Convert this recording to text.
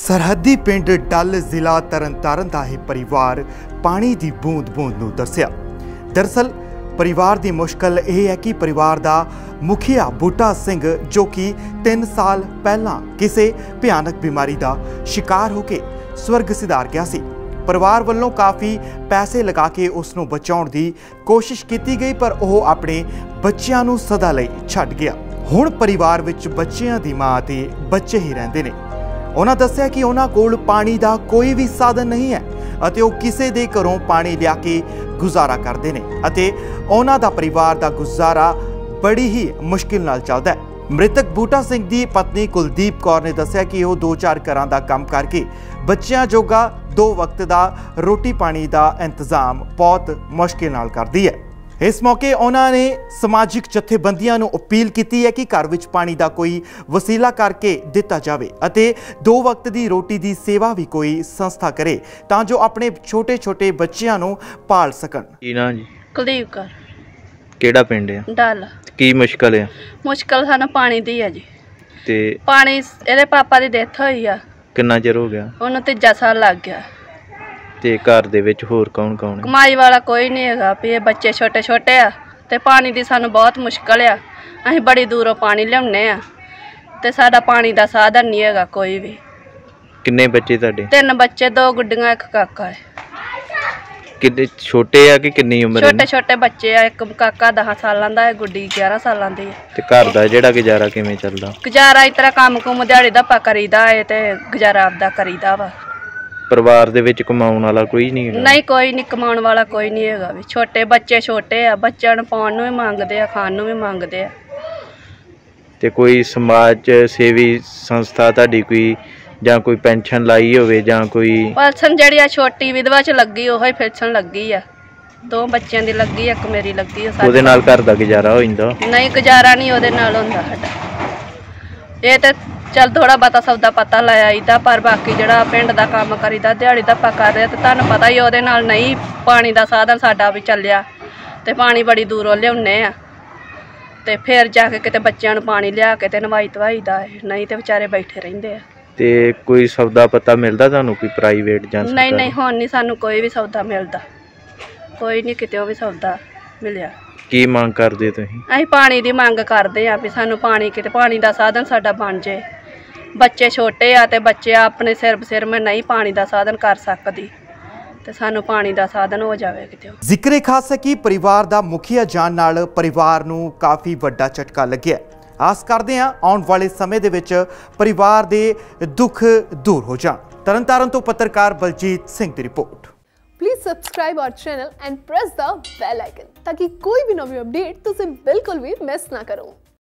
सरहदी पिंड डल जिला तरनतारन का यह परिवार पानी की बूंद बूंद नूं दस्सिया। दरअसल परिवार की मुश्किल यह है कि परिवार का मुखिया बूटा सिंह जो कि 3 साल पहला किसी भयानक बीमारी का शिकार होकर स्वर्ग सिधार गया सी। परिवार वालों काफ़ी पैसे लगा के उसनों बचाउण की कोशिश की गई पर वह अपने बच्चों नूं सदा लई छड्ड गया। हुण परिवार विच बच्चों की मां ते बच्चे ही रहिंदे ने। उन्होंने दस्सिया कि उन्होंने कोल पानी का कोई भी साधन नहीं है अते वो किसी के घरों पानी लिया के गुजारा करते हैं अते उन्हों का परिवार का गुजारा बड़ी ही मुश्किल नाल चलता है। मृतक बूटा सिंह की पत्नी कुलदीप कौर ने दस्सिया कि वो 2-4 घरां दा काम करके बच्चों जोगा 2 वक्त का रोटी पानी का इंतजाम बहुत मुश्किल नाल करती है। इस मौके उन्होंने समाजिक जथेबंदियों को अपील की है कि घर विच पानी का कोई वसीला करके दिता जाए अते 2 वक्त की रोटी की सेवा भी कोई संस्था करे तां जो अपने छोटे छोटे बच्चों को पाल सकन। कुलदीप कौर केड़ा पिंड है? डल। की मुश्किल है? मुश्किल सानू पानी दी है जी। ते पानी ਇਹਦੇ पापा की डेथ हुई आ। कितना चिर हो गया? ਉਹਨੂੰ 3 साल लग गया। ते घर दे विच होर कौन कौन है? कमाई वाला कोई नहीं हैगा भी ये बच्चे छोटे छोटे आ ते पानी दी सानू बहुत मुश्किल आ। असीं बड़ी दूरों पानी लियाउने आ ते साडा पानी दा साधन नहीं हैगा कोई भी। किन्ने बच्चे तुहाडे? 3 बच्चे 2 गुड्डियां 1 काका है। किन्ने छोटे आ कि किन्नी उम्र है? छोटे छोटे बच्चे आ। एक काका 10 सालां दा है, गुड्डी 11 सालां दी है। ते घर दा जेड़ा गुजारा किवें चलदा? गुजारा इस तरह काम कुम दिहाड़ी दा करीदा है ते गुजारा आपदा करीदा वा। परिवार दे विच कमाउण वाला कोई नहीं है? नहीं कोई नहीं कमाउण वाला कोई नहीं हैगा भी। छोटे बच्चे छोटे आ, बच्चों नूं पाउण नूं भी मंगदे आ, खाण नूं भी मंगदे आ। ते कोई समाज सेवी संस्था तुहाडी कोई जां कोई पेंशन लाई होवे जां कोई? पेंशन जिहड़ी आ छोटी विधवा च लगी ओही पेंशन लगी आ। 2 बच्चों की लगी, 1 मेरी लगी। ਉਹਦੇ ਨਾਲ घर दा गुजारा हो जांदा? नहीं गुजारा नहीं ਉਹਦੇ ਨਾਲ ਹੁੰਦਾ ਸਾਡਾ। ਇਹ ਤੇ चल थोड़ा बहुता सौदा पता लै आईदा पर बाकी जिहड़ा पिंड दा काम करीदा दिहाड़ी धप्पा कर रहे ते तुहानूं पता ही ਉਹਦੇ ਨਾਲ नहीं पानी दा साधन साडा भी ਚੱਲਿਆ ते पानी बड़ी दूरों लियाउने आ ते फिर जाके किते बच्चों नूं पानी लिया के ते नवाई धवाई दा नहीं ते बेचारे बैठे रहिंदे आ। ते कोई सौदा पता मिलदा तुहानूं कोई प्राइवेट जां सरकारी? नहीं हुण नहीं सानूं कोई भी सौदा मिलदा, कोई नहीं किते भी सौदा मिलिया। की मांग करदे तुसीं? ਅਸੀਂ पानी दी मंग करदे आ भी सानूं पानी किते पानी दा साधन साडा बन जे। बच्चे छोटे आ ते बच्चे अपने सिर में नहीं पानी दा साधन कर सकदी ते सानू पानी दा साधन हो जावे किते। जिक्र खास है कि परिवार दा मुखिया जान नाल परिवार नूं काफ़ी वड्डा झटका लग्या। आस करदे हां आउण वाले समय दे विच परिवार दे दुख दूर हो जाण। तरनतारन तो पत्रकार बलजीत सिंह दी report. Please subscribe our channel and press the bell icon ताकि कोई भी नवी अपडेट तुसीं बिल्कुल भी मिस ना करो।